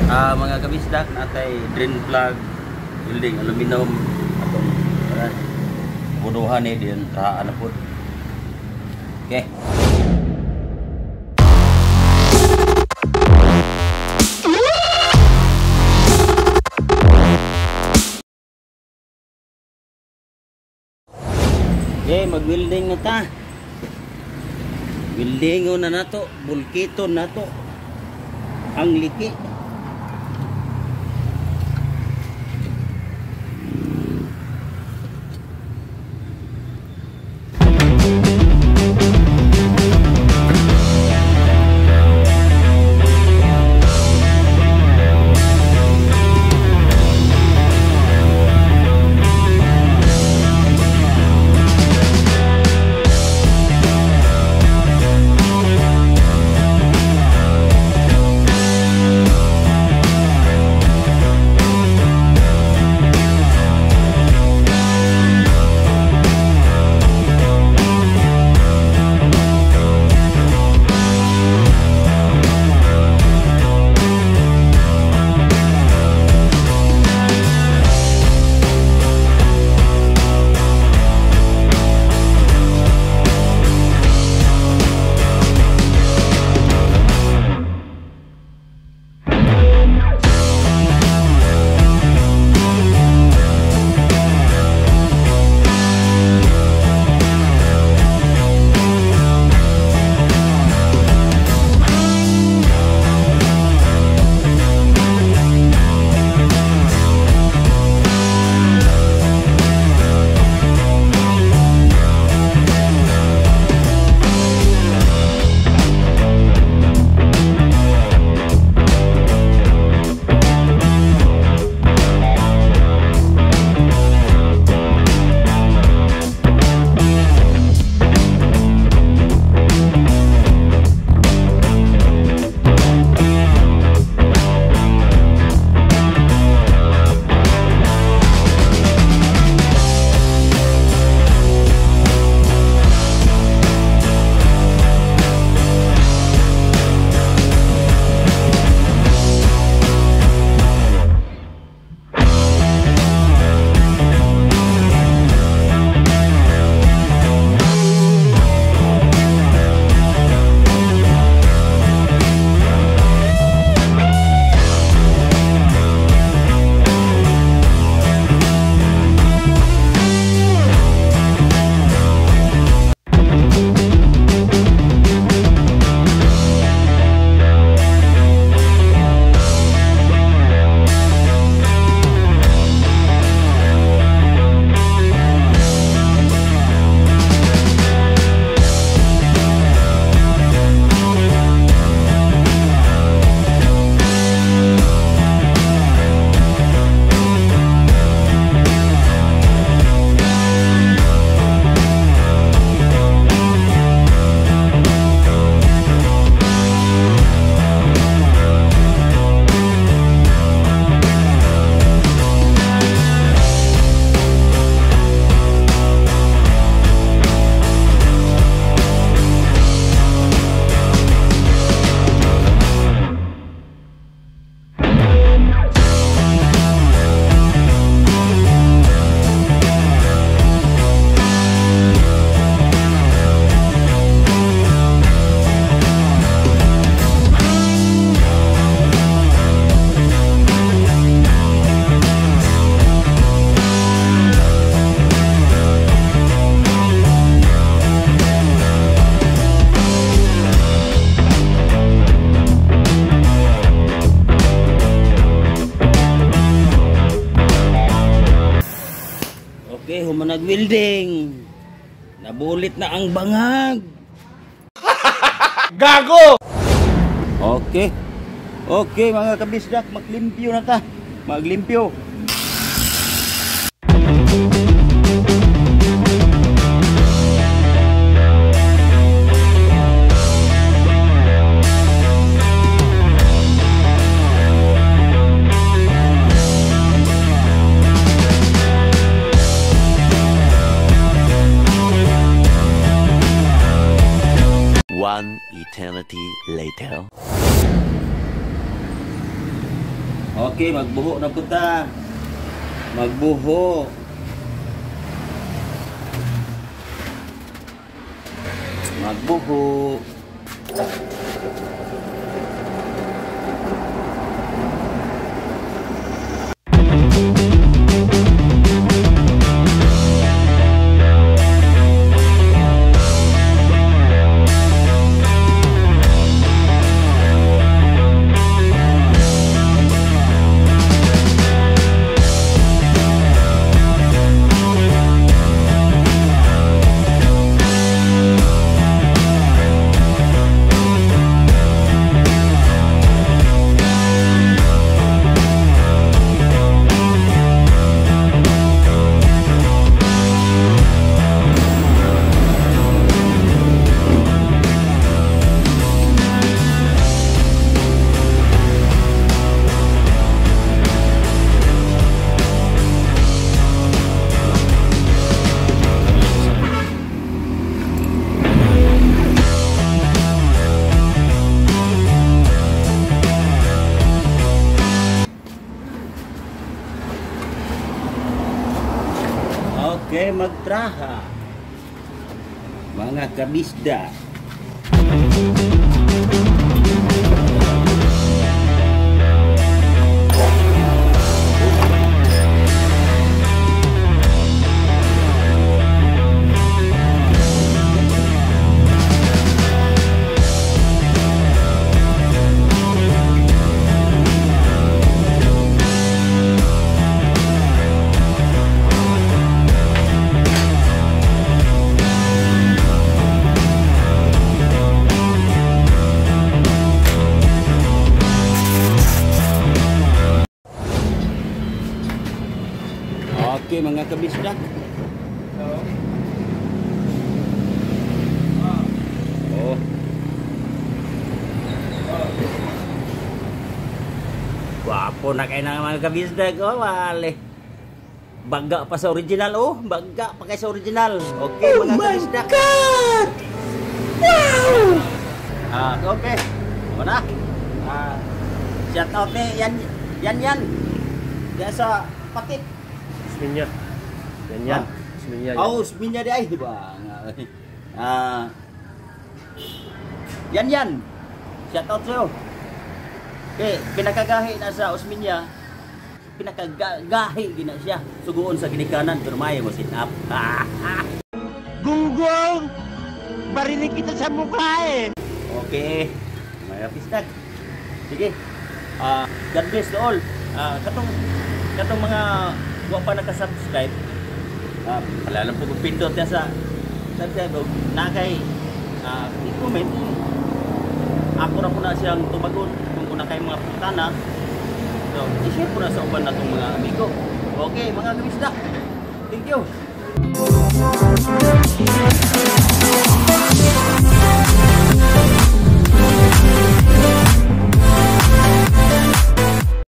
Mga kabisdak natay drain plug building aluminum atong buduhan ni din rahaan na po. Okay. Okay, mag-welding na ta. Weldingon na nato, bulkiton nato. Ang liki. Okay, humanag-welding. Nabulit na ang bangag. Gago! Okay. Okay mga kabisdak, maglimpyo na ta. Maglimpyo. One eternity later. Okay, magbuho na punta. Magbuho. Magbuho. Okay, magtraha mga kabisda. Okay, mga kabisda. Oh. Wapo na kayo ng mga kabisda ko, wale. Baga pa sa original, oh. Baga pa kayo sa original. Okay, mga kabisda. Oh my God! Wow! Okay. Mana? Shout out yan. Diyan sa Patit. Usminya. Yan. Usminya. Oh, Usminya di ay, ba? Yan. Shout out sa'yo. Okay, pinakagahi na sa Usminya. Pinakagahi gina siya. Suguon sa ginikanan, pero may mo sit up. Gunggong! Barinig kita sa mukha eh! Okay. May pistag. Sige. God bless to all. Katong mga wa pa naka-subscribe, pala lang po kung pindot yan sa subscribe na kay i-comment. Ako na po na siyang tumagon kung kuna kay mga putana. So, i-share po na sa uban na itong mga amigo. Okay, mga kabisda. Thank you.